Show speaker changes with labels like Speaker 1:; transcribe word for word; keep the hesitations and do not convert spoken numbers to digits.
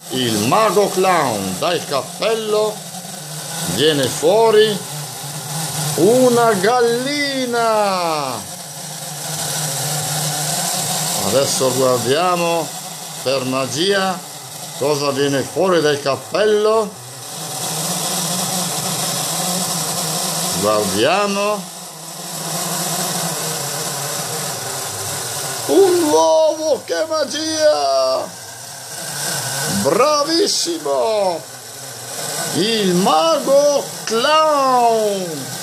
Speaker 1: Il mago clown, dal cappello viene fuori una gallina. Adesso guardiamo per magia cosa viene fuori dal cappello. Guardiamo. Un uovo, che magia! Bravissimo! Il mago clown!